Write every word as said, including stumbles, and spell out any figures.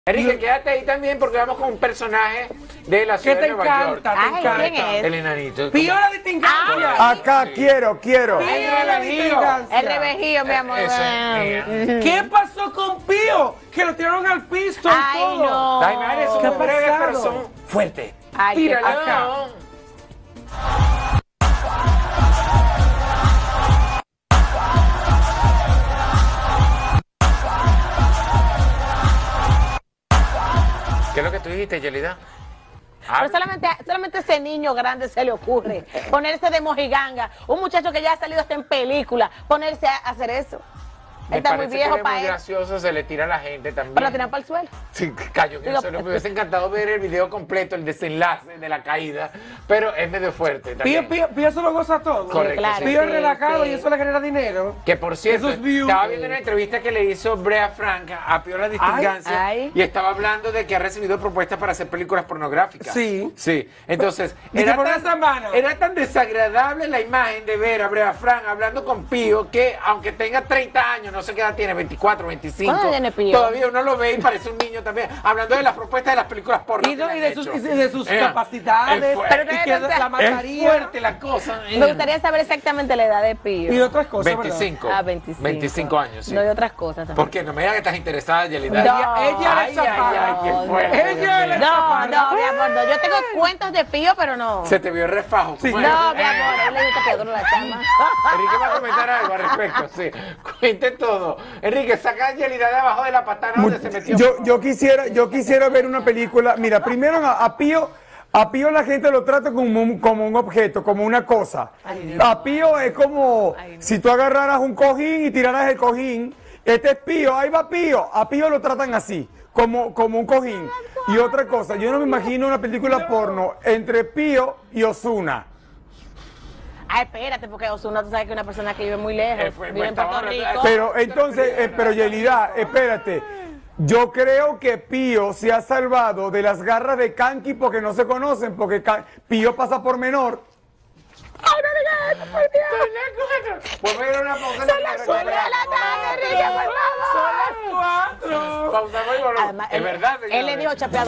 Enrique, quédate ahí también porque vamos con un personaje de la ciudad ¿Qué te de Nueva York. encanta? ¿Te Ay, encanta? ¿quién es? El enanito. Pío la distingancia. Acá quiero, quiero. Pío la revejío. distingancia. El revejío, mi amor. Eso es, Ujú. ¿Qué pasó con Pío? Que lo tiraron al piso y Ay, todo. no. Ay, madre, son ¿Qué ha breves, pasado? pero son fuertes. Ay, qué Tíralo. acá. ¿Qué es lo que tú dijiste, Yelida? Pero solamente, solamente a ese niño grande se le ocurre ponerse de mojiganga. Un muchacho que ya ha salido hasta en película, ponerse a hacer eso. Él Me está muy parece viejo que es para muy él. gracioso, se le tira a la gente también. Pero la tiran para el suelo. Sí, cayó en el Digo, suelo. Me hubiese encantado ver el video completo, el desenlace de la caída, pero es medio fuerte Pío, también. Pío, Pío se lo goza todo. Correcto, claro. Pío es Sí, relajado sí. y eso le genera dinero. Que por cierto, Esos views. estaba viendo una entrevista que le hizo Brea Frank a Pío la Distingancia Ay, ay. y estaba hablando de que ha recibido propuestas para hacer películas pornográficas. Sí. Sí. Entonces, Dice, era por tan, una semana. era tan desagradable la imagen de ver a Brea Frank hablando con Pío que, aunque tenga treinta años, no sé qué edad tiene, veinticuatro, veinticinco, ¿Cuándo tiene Pío? todavía uno lo ve y parece un niño también, hablando de las propuestas de las películas porno. Y que de, le y han de sus, hecho. y de sus Eh, capacidades. es fuerte. y que la Es mataría. fuerte la cosa. Me gustaría saber exactamente la edad de Pío. Y de otras cosas, ¿verdad? veinticinco. Ah, veinticinco. veinticinco años, sí. No, y otras cosas también. ¿Por qué? No me digas que estás interesada, Yelida. No. Ella, ella Ay, era ay, ay, chapada. qué fuerte. Ella Dios era mío. No, chapada. no, mi amor, no. Yo tengo cuentos de Pío, pero no. Se te vio el refajo. Sí. ¿cómo es? No, mi Eh, amor, a él le gusta Pedro la chama. Enrique va a comentar algo al respecto, sí. Cuente todo. Enrique, saca a Yelida de abajo de la patana donde se metió. Yo, yo quisiera, yo quisiera ver una película. Mira, primero a, a Pío, a Pío la gente lo trata como un, como un objeto, como una cosa. A Pío es como si tú agarraras un cojín y tiraras el cojín. Este es Pío, ahí va Pío. A Pío lo tratan así, como, como un cojín. Y otra cosa, yo no me imagino una película porno entre Pío y Ozuna. Ay, espérate, porque Ozuna, tú sabes que es una persona que vive muy lejos. Eh, fue- vive en pues, Puerto estaba- Rico. Pero entonces, eh, pero Yelida, espérate. Yo creo que Pío se ha salvado de las garras de Kanki porque no se conocen, porque Ka- Pío pasa por menor. Ay, no digas eso, por Dios. Podemos ir a una pausa. Son las cuatro de la tarde, Enrique, por favor. Cuatro. Pausamos y volvemos. Además, Es él- verdad, Él le señores. dijo chapeador.